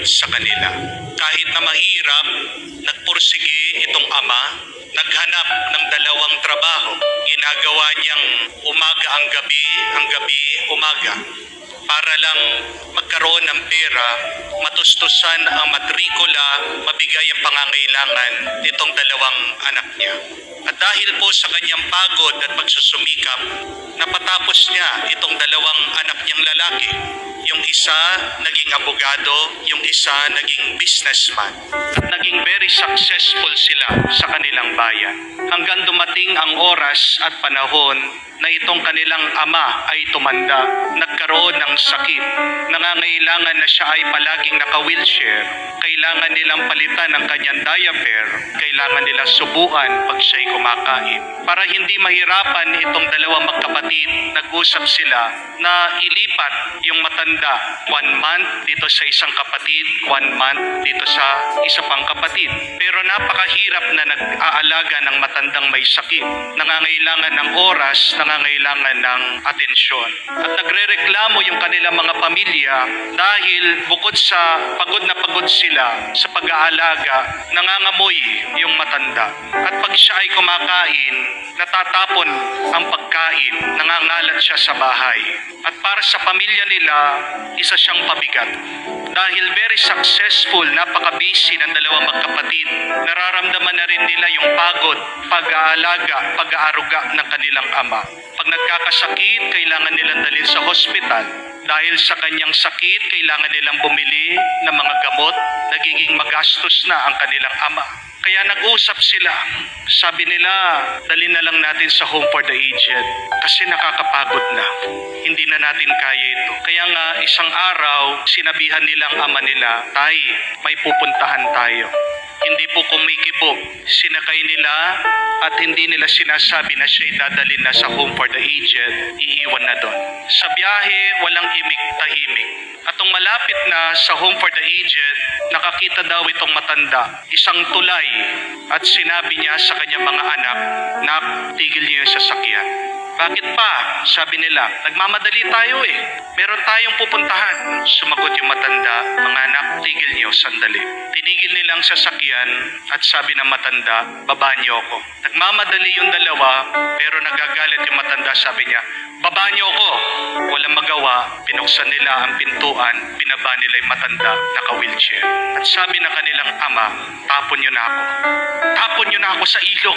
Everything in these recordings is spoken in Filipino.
sa kanila. Kahit na mahirap, nagpursige itong ama, naghanap ng dalawang trabaho. Ginagawa niyang umaga ang gabi umaga, para lang magkaroon ng pera, matustusan ang matrikula, mabigay ang pangangailangan nitong dalawang anak niya. At dahil po sa kanyang pagod at pagsusumikap, napatapos niya itong dalawang anak niyang lalaki. Yung isa naging abogado, yung isa naging businessman. At naging very successful sila sa kanilang bayan. Hanggang dumating ang oras at panahon na itong kanilang ama ay tumanda, nagkaroon ng sakit, nangangailangan na siya ay palaging naka-wheelchair, kailangan nilang palitan ang kanyang diaper, kailangan nilang subuan pag siya'y kumakain. Para hindi mahirapan itong dalawang magkapatid, nag-usap sila na ilipat yung matanda 1 month dito sa isang kapatid, 1 month dito sa isa pang kapatid. Pero napakahirap na nag-aalaga ng matandang may sakit, nangangailangan ng oras, nangangailangan ng atensyon. At nagrereklamo yung kanilang mga pamilya dahil bukod sa pagod sila sa pag-aalaga, nangangamoy yung matanda. At pag siya ay kumakain, natatapon ang pagkain, nangangalat siya sa bahay. At para sa pamilya nila, isa siyang pabigat. Dahil very successful, napaka-busy ng dalawang magkapatid, nararamdaman na rin nila yung pagod, pag-aalaga, pag-aaruga ng kanilang ama. Pag nagkakasakit, kailangan nilang dalhin sa hospital. Dahil sa kanyang sakit, kailangan nilang bumili ng mga gamot, nagiging magastos na ang kanilang ama. Kaya nag-usap sila. Sabi nila, dalhin na lang natin sa home for the aged kasi nakakapagod na. Hindi na natin kaya ito. Kaya nga isang araw, sinabihan nilang ama nila, "Tay, may pupuntahan tayo." Hindi po kumikibo. Sinakay nila at hindi nila sinasabi na siya'y dadalhin na sa home for the aged, iiwan na doon. Sa biyahe, walang imik-tahimik. At nung malapit na sa home for the aged, nakakita daw itong matanda, isang tulay, at sinabi niya sa kanyang mga anak, "Nak, tigil niyo yung sasakyan." "Bakit pa?" sabi nila. "Nagmamadali tayo eh. Meron tayong pupuntahan." Sumagot yung matanda, "Mga anak, tigil niyo sandali." Tinigil nilang sasakyan at sabi ng matanda, "Baba niyo ako." Nagmamadali yung dalawa pero nagagalit yung matanda, sabi niya, "Baba niyo ako." Walang magawa, pinuksan nila ang pintuan, binaba nila yung matanda, naka-wheelchair. At sabi ng kanilang ama, "Tapon niyo na ako. Tapon niyo na ako sa ilog."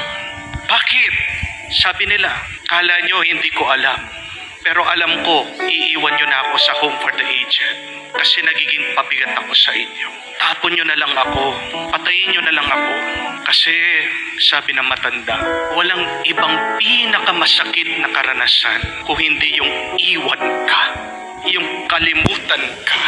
"Bakit?" sabi nila. "Kala nyo hindi ko alam. Pero alam ko, iiwan nyo na ako sa home for the aged kasi nagiging pabigat ako sa inyo. Tapon nyo na lang ako, patayin nyo na lang ako." Kasi sabi ng matanda, walang ibang pinakamasakit na karanasan kung hindi yung iwan ka, yung kalimutan ka,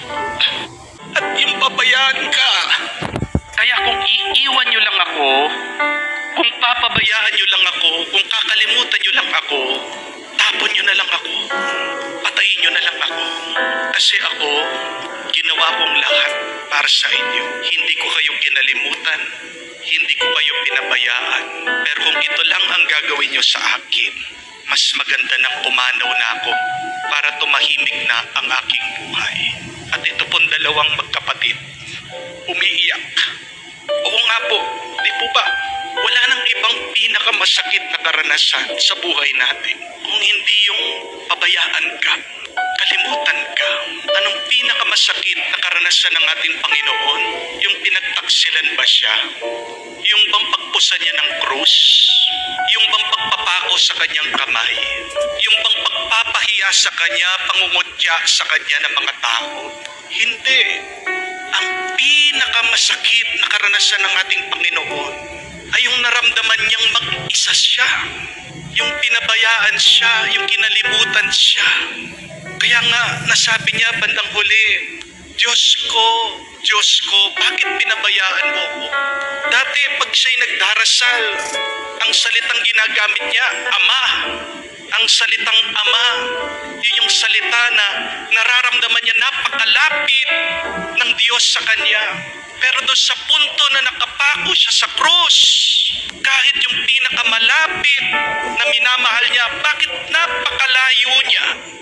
at yung pabayaan ka. Kaya kung iiwan nyo lang ako, kung papabayaan nyo lang ako, kung kakalimutan nyo lang ako, tapon nyo na lang ako, patayin nyo na lang ako. Kasi ako, ginawa kong lahat para sa inyo. Hindi ko kayo kinalimutan, hindi ko kayo pinabayaan. Pero kung ito lang ang gagawin nyo sa akin, mas maganda nang pumanaw na ako para tumahimik na ang aking buhay. At ito pong dalawang magkapatid, umiiyak. Oo nga po, di po ba? Wala nang ibang pinakamasakit na karanasan sa buhay natin kung hindi yung pabayaan ka, kalimutan ka. Anong pinakamasakit na karanasan ng ating Panginoon? Yung pinagtaksilan ba siya? Yung bang pagpusan niya ng krus? Yung bang pagpapako sa kanyang kamay? Yung bang pagpapahiya sa kanya, pangungutya sa kanya ng mga tao? Hindi. Ang pinakamasakit na karanasan ng ating Panginoon ay yung naramdaman niyang mag-isa siya, yung pinabayaan siya, yung kinalimutan siya. Kaya nga nasabi niya bandang huli, Diyos ko, bakit pinabayaan mo ko?" Dati pag siya'y nagdarasal, ang salitang ginagamit niya, Ama. Ang salitang Ama, yun yung salita na nararamdaman niya napakalapit ng Diyos sa kanya. Pero doon sa punto na nakapako siya sa krus, kahit yung pinakamalapit na minamahal niya, bakit napakalayo niya itong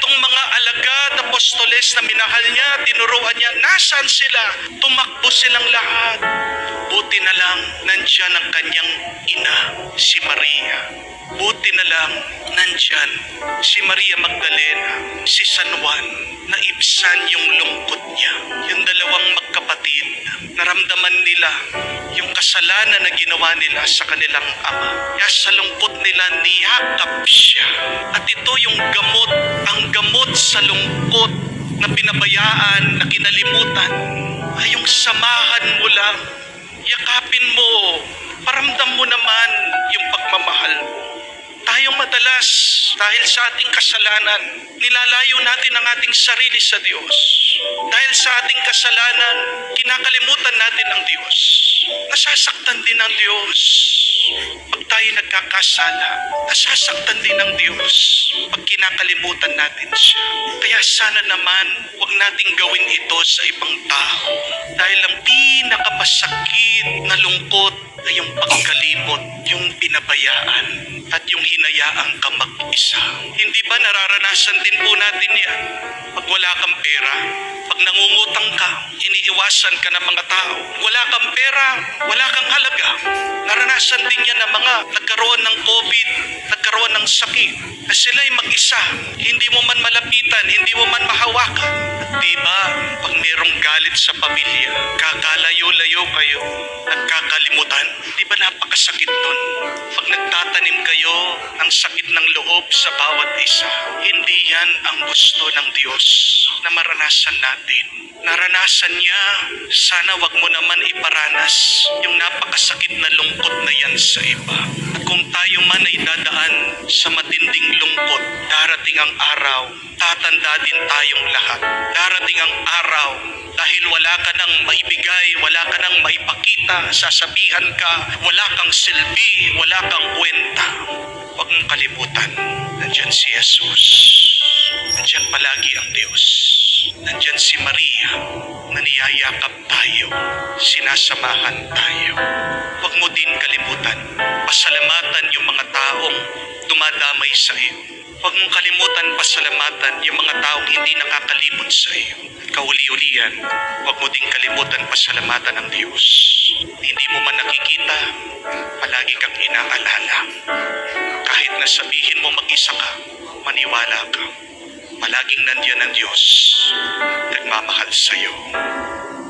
Yung mga alagad, apostoles na minahal niya, tinuruan niya, nasaan sila? Tumakbo silang lahat. Buti na lang, nandyan ang kanyang ina, si Maria. Buti na lang, nandyan si Maria Magdalena, si San Juan, na ibsan yung lungkot niya. Yung dalawang magkapatid, naramdaman nila yung kasalanan na ginawa nila sa kanilang ama. Kaya sa lungkot nila, niyakap siya. At ito yung gamot, ang gamot sa lungkot na pinabayaan, na kinalimutan, ay yung samahan mo lang. Yakapin mo, paramdam mo naman yung pagmamahal mo. Tayong madalas, dahil sa ating kasalanan, nilalayo natin ang ating sarili sa Diyos. Dahil sa ating kasalanan, kinakalimutan natin ang Diyos. Nasasaktan din ang Diyos. Pag tayo nagkakasala, nasasaktan din ng Diyos pag kinakalimutan natin siya. Kaya sana naman, huwag nating gawin ito sa ibang tao. Dahil ang pinakamasakit na lungkot ay yung pagkalimot, yung pinabayaan, at yung hinayaan ka mag-isa. Hindi ba nararanasan din po natin yan? Pag wala kang pera, pag nangungutang ka, iniiwasan ka ng mga tao. Wala kang pera, wala kang halaga. Naranasan din yan ng mga nagkaroon ng COVID, nagkaroon ng sakit. Na sila'y mag-isa, hindi mo man malapitan, hindi mo man mahawakan. At diba, pag merong galit sa pamilya, kakalayo-layo kayo, nagkakalimutan. Di ba napakasakit nun? Pag nagtatanim kayo ng sakit ng loob sa bawat isa, hindi yan ang gusto ng Diyos na maranasan natin. Naranasan niya, sana wag mo naman iparanas yung napakasakit na lungkot na yan sa iba. At kung tayo man ay dadaan sa matinding lungkot, darating ang araw, tatanda din tayong lahat. Darating ang araw, dahil wala ka nang maibigay, wala ka nang maipakita, sasabihan ka, wala kang silbi, wala kang kwenta. Huwag mong kalimutan, nandyan si Jesus. Nandyan palagi ang Diyos. Nandyan si Maria na niyayakap tayo, sinasamahan tayo. Huwag mo din kalimutan, pasalamatan yung mga taong dumadamay sa iyo. Huwag mong kalimutan pasalamatan yung mga taong hindi nakakalibot sa iyo. Kauli-ulian, huwag mo din kalimutan pasalamatan ang Diyos. Hindi mo man nakikita, palagi kang inaalala. Kahit na sabihin mo mag-isa ka, maniwala ka. Palaging nandiyan ang Diyos, nagmamahal sa iyo.